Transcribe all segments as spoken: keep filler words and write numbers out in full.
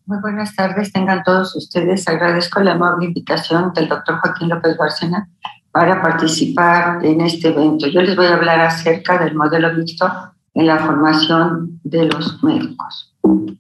Muy buenas tardes, tengan todos ustedes. Agradezco la amable invitación del doctor Joaquín López Bárcena para participar en este evento. Yo les voy a hablar acerca del modelo mixto en la formación de los médicos.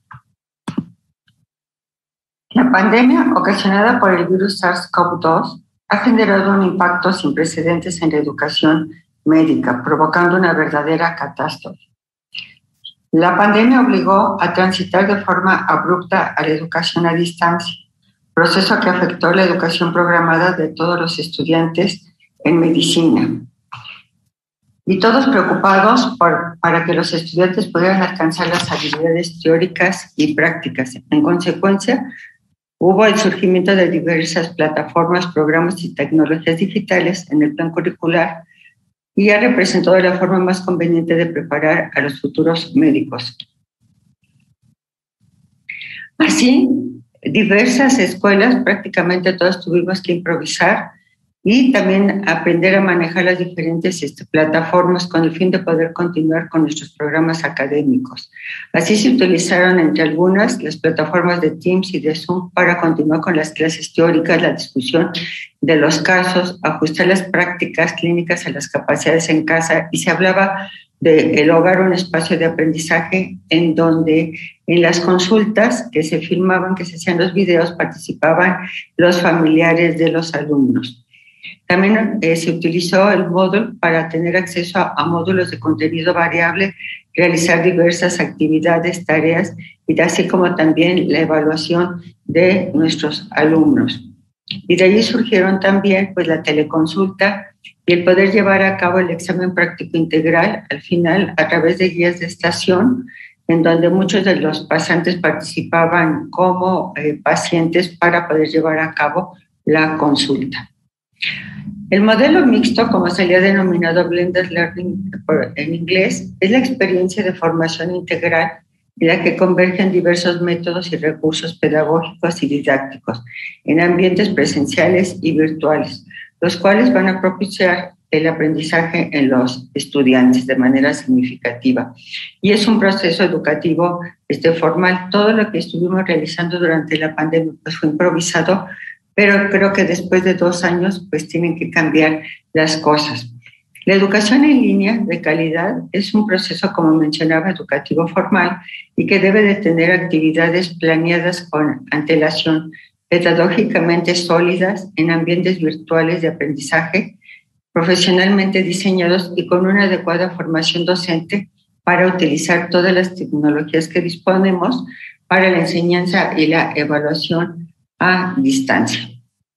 La pandemia ocasionada por el virus SARS-CoV dos ha generado un impacto sin precedentes en la educación médica, provocando una verdadera catástrofe. La pandemia obligó a transitar de forma abrupta a la educación a distancia, proceso que afectó la educación programada de todos los estudiantes en medicina. Y todos preocupados por, para que los estudiantes pudieran alcanzar las habilidades teóricas y prácticas. En consecuencia, hubo el surgimiento de diversas plataformas, programas y tecnologías digitales en el plan curricular, y ha representado la forma más conveniente de preparar a los futuros médicos. Así, diversas escuelas, prácticamente todas tuvimos que improvisar y también aprender a manejar las diferentes este, plataformas con el fin de poder continuar con nuestros programas académicos. Así se utilizaron entre algunas las plataformas de Teams y de Zoom para continuar con las clases teóricas, la discusión de los casos, ajustar las prácticas clínicas a las capacidades en casa, y se hablaba del hogar, un espacio de aprendizaje en donde en las consultas que se filmaban, que se hacían los videos, participaban los familiares de los alumnos. También eh, se utilizó el módulo para tener acceso a, a módulos de contenido variable, realizar diversas actividades, tareas, y así como también la evaluación de nuestros alumnos. Y de allí surgieron también pues, la teleconsulta y el poder llevar a cabo el examen práctico integral al final a través de guías de estación, en donde muchos de los pasantes participaban como eh, pacientes para poder llevar a cabo la consulta. El modelo mixto, como se le ha denominado Blended Learning en inglés, es la experiencia de formación integral en la que convergen diversos métodos y recursos pedagógicos y didácticos en ambientes presenciales y virtuales, los cuales van a propiciar el aprendizaje en los estudiantes de manera significativa. Y es un proceso educativo este, formal. Todo lo que estuvimos realizando durante la pandemia pues, fue improvisado, pero creo que después de dos años pues tienen que cambiar las cosas. La educación en línea de calidad es un proceso, como mencionaba, educativo formal y que debe de tener actividades planeadas con antelación, pedagógicamente sólidas en ambientes virtuales de aprendizaje, profesionalmente diseñados y con una adecuada formación docente para utilizar todas las tecnologías que disponemos para la enseñanza y la evaluación a distancia.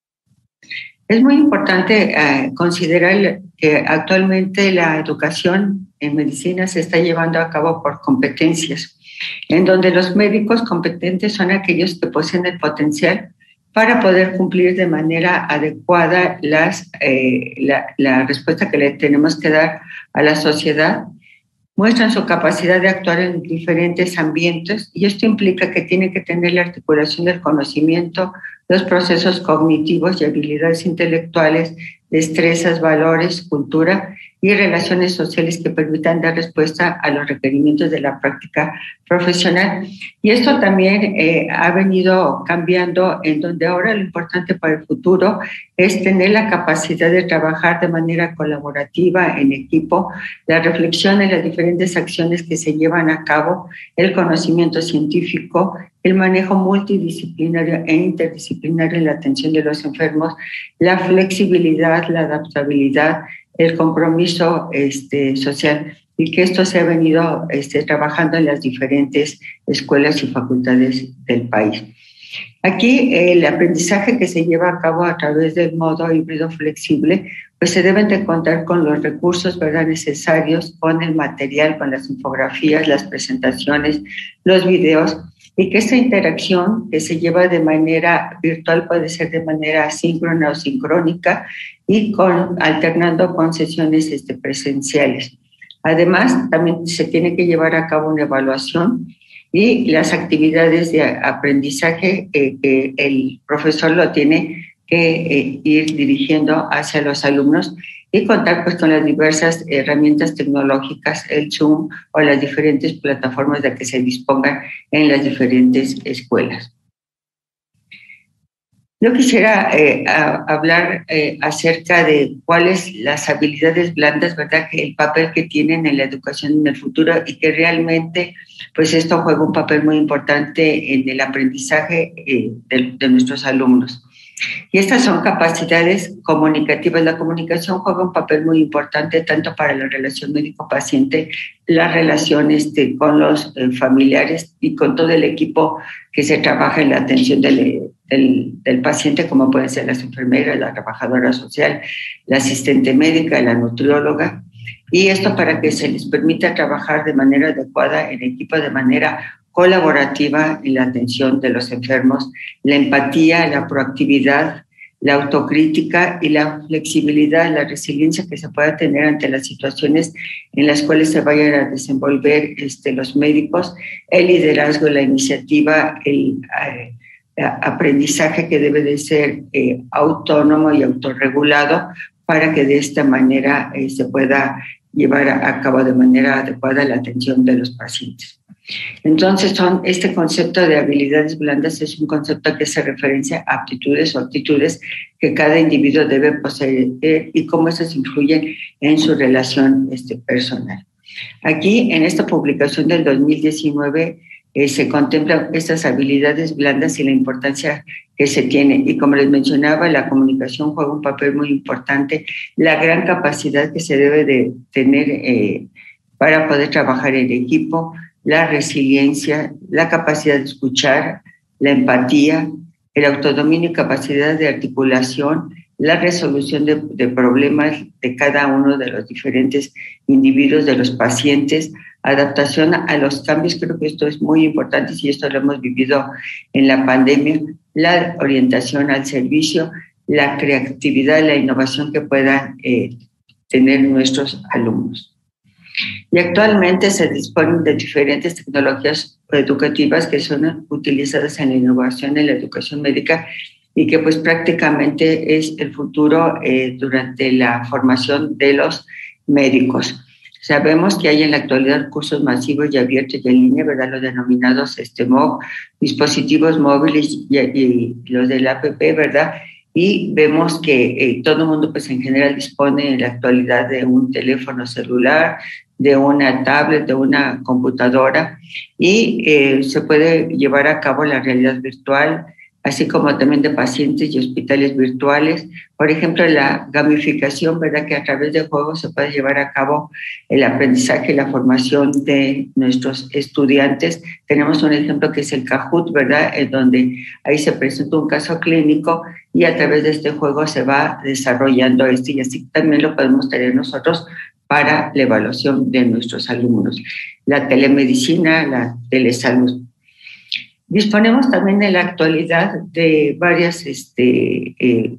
Es muy importante eh, considerar que actualmente la educación en medicina se está llevando a cabo por competencias, en donde los médicos competentes son aquellos que poseen el potencial para poder cumplir de manera adecuada las, eh, la, la respuesta que le tenemos que dar a la sociedad. Muestran su capacidad de actuar en diferentes ambientes, y esto implica que tiene que tener la articulación del conocimiento, los procesos cognitivos y habilidades intelectuales, destrezas, valores, cultura y relaciones sociales que permitan dar respuesta a los requerimientos de la práctica profesional. Y esto también eh, ha venido cambiando, en donde ahora lo importante para el futuro es tener la capacidad de trabajar de manera colaborativa, en equipo, la reflexión en las diferentes acciones que se llevan a cabo, el conocimiento científico, el manejo multidisciplinario e interdisciplinario en la atención de los enfermos, la flexibilidad, la adaptabilidad, el compromiso este, social, y que esto se ha venido este, trabajando en las diferentes escuelas y facultades del país. Aquí el aprendizaje que se lleva a cabo a través del modo híbrido flexible, pues se deben de contar con los recursos, ¿verdad?, necesarios, con el material, con las infografías, las presentaciones, los videos, y que esta interacción que se lleva de manera virtual puede ser de manera asíncrona o sincrónica, y con, alternando con sesiones este, presenciales. Además, también se tiene que llevar a cabo una evaluación y las actividades de aprendizaje que eh, eh, el profesor lo tiene que eh, ir dirigiendo hacia los alumnos, y contar pues con las diversas herramientas tecnológicas, el Zoom o las diferentes plataformas de que se dispongan en las diferentes escuelas. Yo quisiera eh, a, hablar eh, acerca de cuáles las habilidades blandas, ¿verdad? Que el papel que tienen en la educación en el futuro y que realmente, pues esto juega un papel muy importante en el aprendizaje eh, de, de nuestros alumnos. Y estas son capacidades comunicativas. La comunicación juega un papel muy importante tanto para la relación médico-paciente, la relación este, con los eh, familiares y con todo el equipo que se trabaja en la atención del, del, del paciente, como pueden ser las enfermeras, la trabajadora social, la asistente médica, la nutrióloga. Y esto para que se les permita trabajar de manera adecuada en equipo, de manera colaborativa en la atención de los enfermos, la empatía, la proactividad, la autocrítica y la flexibilidad, la resiliencia que se pueda tener ante las situaciones en las cuales se vayan a desenvolver este, los médicos, el liderazgo, la iniciativa, el eh, aprendizaje que debe de ser eh, autónomo y autorregulado para que de esta manera eh, se pueda llevar a cabo de manera adecuada la atención de los pacientes. Entonces, son, este concepto de habilidades blandas es un concepto que hace referencia a aptitudes o actitudes que cada individuo debe poseer y cómo esas influyen en su relación este, personal. Aquí, en esta publicación del dos mil diecinueve, eh, se contemplan estas habilidades blandas y la importancia que se tiene. Y como les mencionaba, la comunicación juega un papel muy importante, la gran capacidad que se debe de tener eh, para poder trabajar en equipo, la resiliencia, la capacidad de escuchar, la empatía, el autodominio y capacidad de articulación, la resolución de, de problemas de cada uno de los diferentes individuos, de los pacientes, adaptación a los cambios. Creo que esto es muy importante y esto lo hemos vivido en la pandemia, la orientación al servicio, la creatividad, la innovación que puedan eh, tener nuestros alumnos. Y actualmente se disponen de diferentes tecnologías educativas que son utilizadas en la innovación en la educación médica y que pues prácticamente es el futuro eh, durante la formación de los médicos. Sabemos que hay en la actualidad cursos masivos y abiertos y en línea, ¿verdad? Los denominados este, M O C, dispositivos móviles y, y los del A P P, ¿verdad? Y vemos que eh, todo el mundo pues en general dispone en la actualidad de un teléfono celular, de una tablet, de una computadora y eh, se puede llevar a cabo la realidad virtual, así como también de pacientes y hospitales virtuales. Por ejemplo, la gamificación, ¿verdad? Que a través de juegos se puede llevar a cabo el aprendizaje y la formación de nuestros estudiantes. Tenemos un ejemplo que es el Kahoot, ¿verdad? En donde ahí se presenta un caso clínico y a través de este juego se va desarrollando esto y así también lo podemos tener nosotros para la evaluación de nuestros alumnos. La telemedicina, la telesalud. Disponemos también en la actualidad de varios este, eh,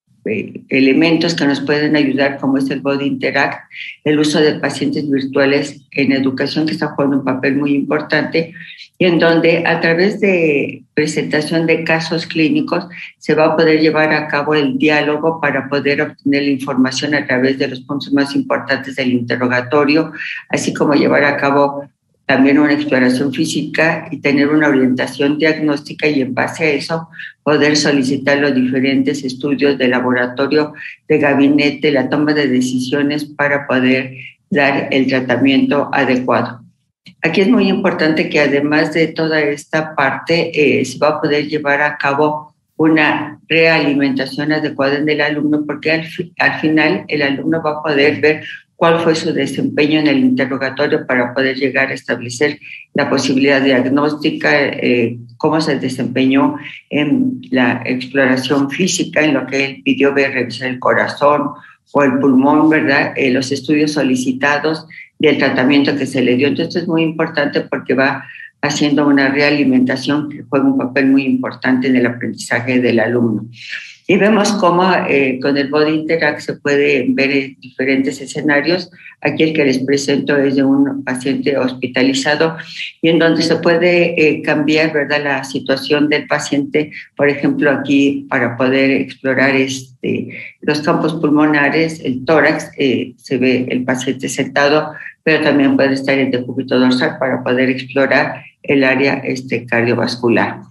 eh, elementos que nos pueden ayudar, como es el Body Interact, el uso de pacientes virtuales en educación, que está jugando un papel muy importante, y en donde a través de presentación de casos clínicos se va a poder llevar a cabo el diálogo para poder obtener la información a través de los puntos más importantes del interrogatorio, así como llevar a cabo también una exploración física y tener una orientación diagnóstica y en base a eso poder solicitar los diferentes estudios de laboratorio, de gabinete, la toma de decisiones para poder dar el tratamiento adecuado. Aquí es muy importante que además de toda esta parte eh, se va a poder llevar a cabo una realimentación adecuada en el alumno porque al, al final el alumno va a poder ver cuál fue su desempeño en el interrogatorio para poder llegar a establecer la posibilidad diagnóstica, eh, cómo se desempeñó en la exploración física, en lo que él pidió ver, revisar el corazón o el pulmón, ¿verdad? Eh, los estudios solicitados y el tratamiento que se le dio. Entonces es muy importante porque va haciendo una realimentación que juega un papel muy importante en el aprendizaje del alumno. Y vemos cómo eh, con el Body Interact se puede ver en diferentes escenarios. Aquí el que les presento es de un paciente hospitalizado y en donde se puede eh, cambiar, ¿verdad?, la situación del paciente. Por ejemplo, aquí para poder explorar este, los campos pulmonares, el tórax, eh, se ve el paciente sentado, pero también puede estar en decúbito dorsal para poder explorar el área este, cardiovascular.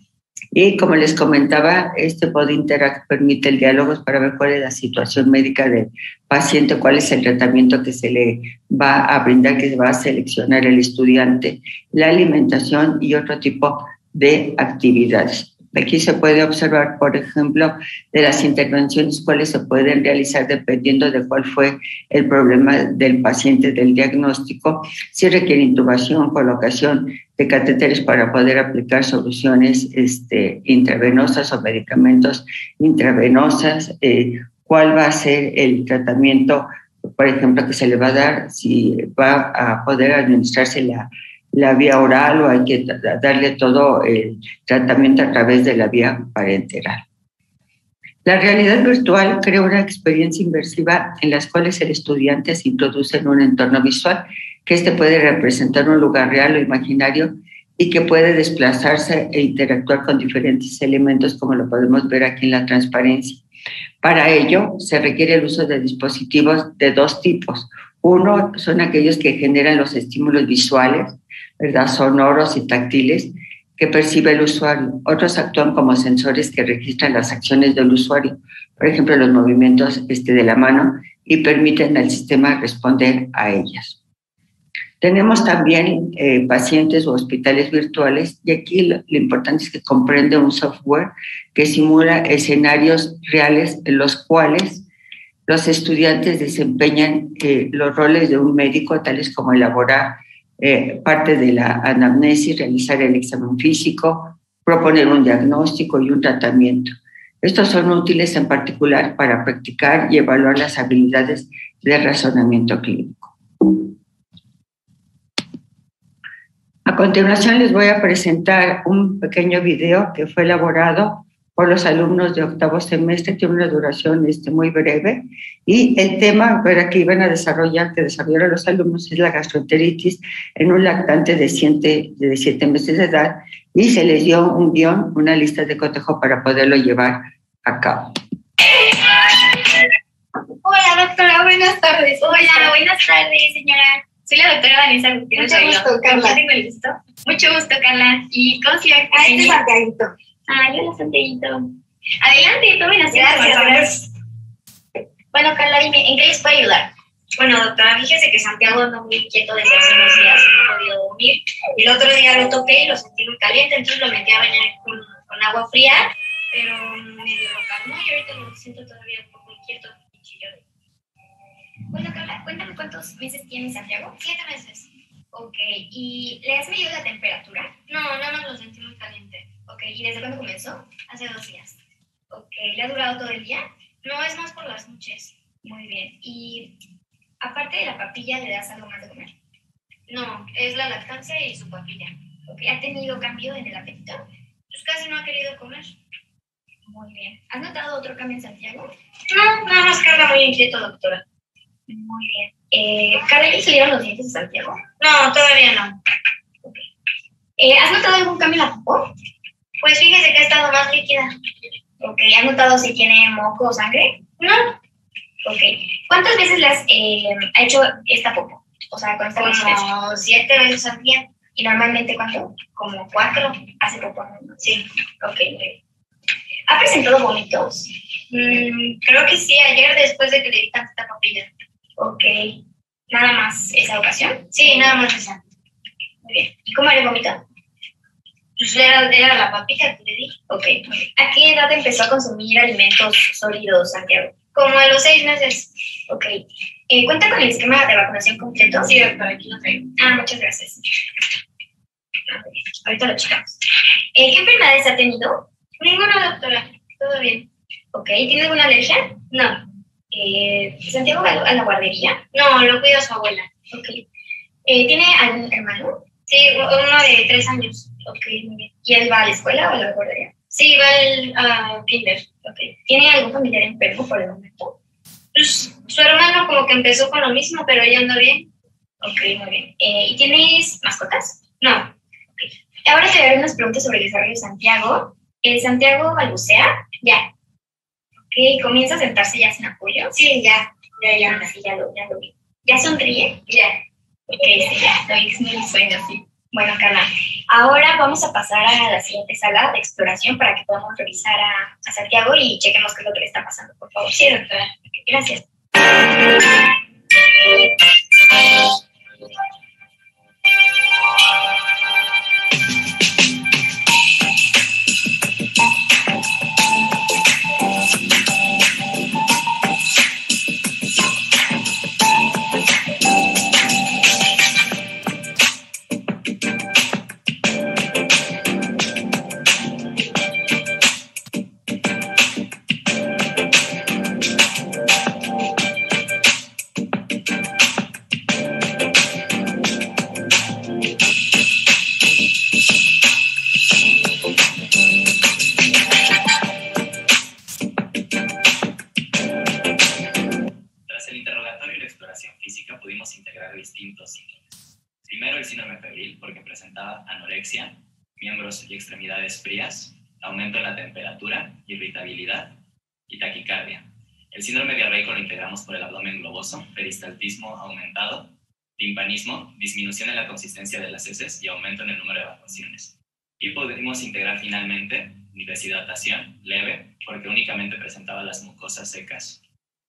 Y como les comentaba, este Body Interact permite el diálogo para ver cuál es la situación médica del paciente, cuál es el tratamiento que se le va a brindar, que se va a seleccionar el estudiante, la alimentación y otro tipo de actividades. Aquí se puede observar, por ejemplo, de las intervenciones cuáles se pueden realizar dependiendo de cuál fue el problema del paciente, del diagnóstico, si requiere intubación, colocación de catéteres para poder aplicar soluciones este, intravenosas o medicamentos intravenosas, eh, cuál va a ser el tratamiento, por ejemplo, que se le va a dar, si va a poder administrarse la la vía oral o hay que darle todo el tratamiento a través de la vía parenteral. La realidad virtual crea una experiencia inmersiva en las cuales el estudiante se introduce en un entorno visual, que este puede representar un lugar real o imaginario y que puede desplazarse e interactuar con diferentes elementos, como lo podemos ver aquí en la transparencia. Para ello, se requiere el uso de dispositivos de dos tipos. Uno son aquellos que generan los estímulos visuales, ¿verdad?, sonoros y táctiles que percibe el usuario. Otros actúan como sensores que registran las acciones del usuario, por ejemplo, los movimientos este, de la mano, y permiten al sistema responder a ellas. Tenemos también eh, pacientes o hospitales virtuales, y aquí lo, lo importante es que comprende un software que simula escenarios reales en los cuales los estudiantes desempeñan eh, los roles de un médico, tales como elaborar eh, parte de la anamnesis, realizar el examen físico, proponer un diagnóstico y un tratamiento. Estos son útiles en particular para practicar y evaluar las habilidades de razonamiento clínico. A continuación les voy a presentar un pequeño video que fue elaborado por los alumnos de octavo semestre, tiene una duración este, muy breve, y el tema ¿verdad?, que iban a desarrollar, que desarrollaron los alumnos, es la gastroenteritis en un lactante de siete, de siete meses de edad, y se les dio un guión, una lista de cotejo para poderlo llevar a cabo. Hola, doctora, buenas tardes. Hola, buenas tardes, señora. Soy la doctora Vanessa Gutiérrez. Mucho gusto, Carla. Tengo el gusto. Mucho gusto, Carla. ¿Y cómo se llama? Ah, este es Santiaguito. Ah, yo la Santiaguito. Adelante, tomen asiento. Gracias, gracias. Bueno, Carla, dime, ¿en qué les puedo ayudar? Bueno, doctora, fíjese que Santiago anda muy inquieto desde hace unos días y no ha podido dormir. El otro día lo toqué y lo sentí muy caliente, entonces lo metí a bañar con, con agua fría, pero medio lo calmó y ahorita lo siento todavía un poco inquieto. Bueno, Carla, cuéntame cuántos meses tiene Santiago. Siete meses. Ok, ¿y le has medido la temperatura? No, nada más lo sentí muy caliente. Ok, ¿y desde cuándo comenzó? Hace dos días. Ok, ¿le ha durado todo el día? No, es más por las noches. Muy bien, ¿y aparte de la papilla le das algo más de comer? No, es la lactancia y su papilla. Ok, ¿ha tenido cambio en el apetito? Pues casi no ha querido comer. Muy bien, ¿has notado otro cambio en Santiago? No, nada más que anda muy inquieto, doctora. Muy bien. Eh, ¿Cada vez salieron los dientes de Santiago? No, todavía no. Okay. Eh, ¿Has notado algún cambio en la popó? Pues fíjese que ha estado más líquida. Ok, ¿has notado si tiene moco o sangre? No. Ok. ¿Cuántas veces le has eh, ha hecho esta popó? O sea, con esta Como siete veces al día. ¿Y normalmente cuánto? Como cuatro. ¿Hace popó? ¿No? Sí. Ok, muy bien. ¿Ha presentado vómitos? Mm, creo que sí, ayer después de que le di tanta papilla. Ok. ¿Nada más esa ocasión? Sí, nada más esa. Muy bien. ¿Y cómo era el vómito? Pues era, era la papilla que le di. Ok, muy bien. ¿A qué edad empezó a consumir alimentos sólidos, Santiago? Como a los seis meses. Ok. Eh, ¿Cuenta con el esquema de vacunación completo? Sí, doctora, aquí lo traigo. Ah, muchas gracias. Ahorita lo checamos. Eh, ¿Qué enfermedades ha tenido? Ninguna, doctora. Todo bien. Ok. ¿Tiene alguna alergia? No. Eh, ¿Santiago va a la guardería? No, lo cuida su abuela. Ok. Eh, ¿Tiene algún hermano? Sí, uno de tres años. Ok, muy bien. ¿Y él va a la escuela o a la guardería? Sí, va al uh, kinder. Ok. ¿Tiene algún familiar enfermo por el momento? Pues su hermano como que empezó con lo mismo, pero ella anda bien. Ok, muy bien. Eh, ¿Y tienes mascotas? No. Okay. Ahora te haré unas preguntas sobre el desarrollo de Santiago. ¿El Santiago balbucea? Ya. Ok, ¿comienza a sentarse ya sin apoyo? Sí, ya. Ya, ya. Así ya lo, ya lo vi. ¿Ya sonríe? Ya. Ok, sí, ya. Lo vi muy sueño, sí. Bueno, Carla, ahora vamos a pasar a la siguiente sala de exploración para que podamos revisar a, a Santiago y chequemos qué es lo que le está pasando, por favor. Sí, doctora. Gracias. Miembros y extremidades frías, aumento en la temperatura, irritabilidad y taquicardia. El síndrome diarreico lo integramos por el abdomen globoso, peristaltismo aumentado, timpanismo, disminución en la consistencia de las heces y aumento en el número de evacuaciones. Y pudimos integrar finalmente deshidratación leve porque únicamente presentaba las mucosas secas.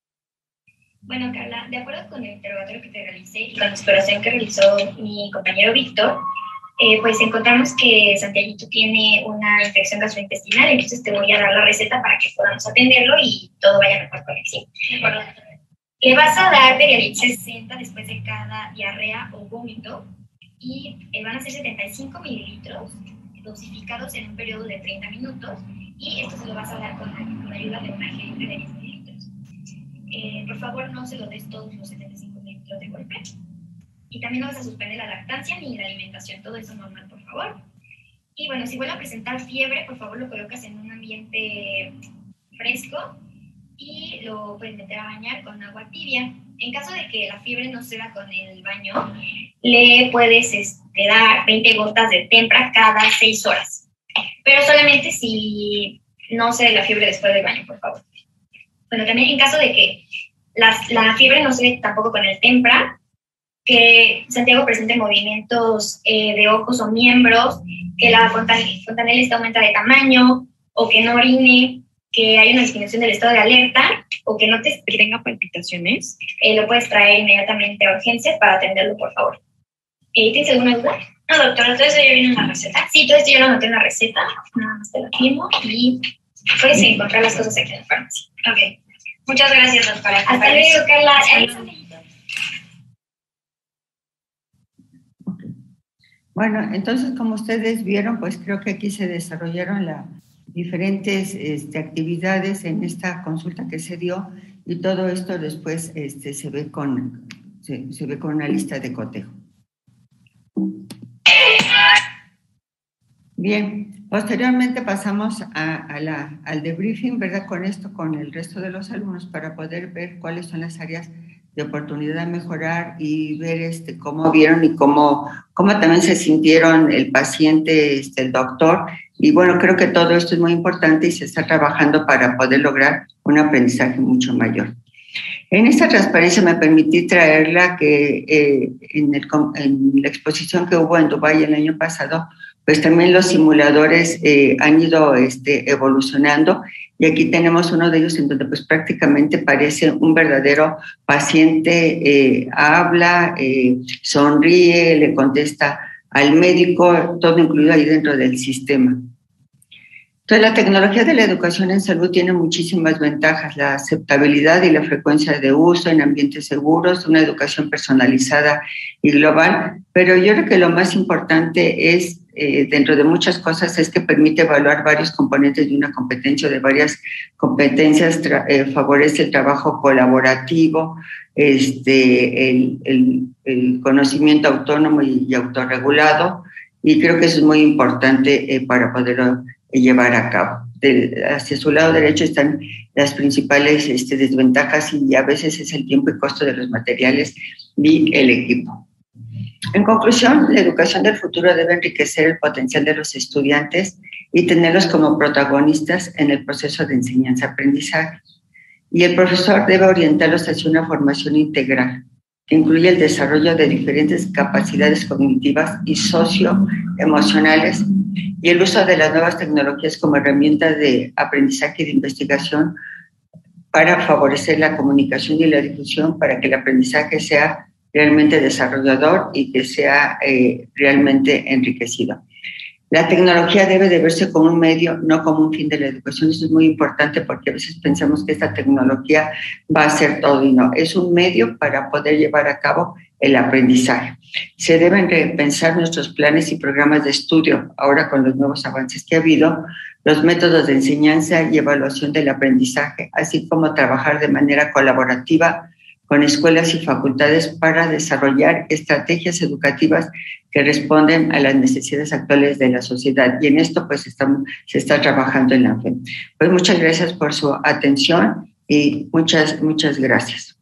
Bueno, Carla, de acuerdo con el interrogatorio que te realicé y con la exploración que realizó mi compañero Víctor, Eh, pues encontramos que Santiaguito tiene una infección gastrointestinal, entonces te voy a dar la receta para que podamos atenderlo y todo vaya mejor con él, ¿sí? Bueno, le vas a dar Perialit sesenta después de cada diarrea o vómito y eh, van a ser setenta y cinco mililitros dosificados en un periodo de treinta minutos y esto se lo vas a dar con, con ayuda de una jeringa de diez mililitros. Eh, por favor, no se lo des todos los setenta y cinco mililitros de golpe. Y también no vas a suspender la lactancia ni la alimentación, todo eso normal, por favor. Y bueno, si vuelve a presentar fiebre, por favor lo colocas en un ambiente fresco y lo puedes meter a bañar con agua tibia. En caso de que la fiebre no ceda con el baño, le puedes este, dar veinte gotas de Tempra cada seis horas. Pero solamente si no cede la fiebre después del baño, por favor. Bueno, también en caso de que la, la fiebre no cede tampoco con el Tempra, que Santiago presente movimientos eh, de ojos o miembros, que la fontanela está aumenta de tamaño, o que no orine, que hay una disminución del estado de alerta, o que notes que tenga palpitaciones, eh, lo puedes traer inmediatamente a urgencias para atenderlo, por favor. Eh, ¿Tienes alguna duda? No, doctora, todo eso ya viene en la receta. Sí, todo esto yo lo anoté en la receta, nada más te lo firmo y puedes encontrar las cosas aquí en la farmacia. Ok. Muchas gracias, doctora. Hasta luego, Carla. Bueno, entonces, como ustedes vieron, pues creo que aquí se desarrollaron las diferentes este, actividades en esta consulta que se dio y todo esto después este, se, ve con, se, se ve con una lista de cotejo. Bien, posteriormente pasamos a, a la, al debriefing, ¿verdad? Con esto, con el resto de los alumnos para poder ver cuáles son las áreas de oportunidad de mejorar y ver este, cómo vieron y cómo, cómo también se sintieron el paciente, este, el doctor. Y bueno, creo que todo esto es muy importante y se está trabajando para poder lograr un aprendizaje mucho mayor. En esta transparencia me permití traerla que eh, en, el, en la exposición que hubo en Dubái el año pasado, pues también los simuladores eh, han ido este, evolucionando y aquí tenemos uno de ellos en donde pues prácticamente parece un verdadero paciente, eh, habla, eh, sonríe, le contesta al médico, todo incluido ahí dentro del sistema. Entonces, la tecnología de la educación en salud tiene muchísimas ventajas, la aceptabilidad y la frecuencia de uso en ambientes seguros, una educación personalizada y global, pero yo creo que lo más importante es, eh, dentro de muchas cosas, es que permite evaluar varios componentes de una competencia o de varias competencias, eh, favorece el trabajo colaborativo, este, el, el, el conocimiento autónomo y, y autorregulado, y creo que eso es muy importante eh, para poderlo llevar a cabo. De, hacia su lado derecho están las principales este, desventajas y a veces es el tiempo y costo de los materiales y el equipo. En conclusión, la educación del futuro debe enriquecer el potencial de los estudiantes y tenerlos como protagonistas en el proceso de enseñanza-aprendizaje. Y el profesor debe orientarlos hacia una formación integral, que incluye el desarrollo de diferentes capacidades cognitivas y socioemocionales y el uso de las nuevas tecnologías como herramientas de aprendizaje y de investigación para favorecer la comunicación y la difusión, para que el aprendizaje sea realmente desarrollador y que sea eh, realmente enriquecido. La tecnología debe de verse como un medio, no como un fin de la educación. Eso es muy importante porque a veces pensamos que esta tecnología va a ser todo y no. Es un medio para poder llevar a cabo el aprendizaje. Se deben repensar nuestros planes y programas de estudio, ahora con los nuevos avances que ha habido, los métodos de enseñanza y evaluación del aprendizaje, así como trabajar de manera colaborativa con escuelas y facultades para desarrollar estrategias educativas que responden a las necesidades actuales de la sociedad. Y en esto pues estamos, se está trabajando en la F E M. Pues muchas gracias por su atención y muchas, muchas gracias.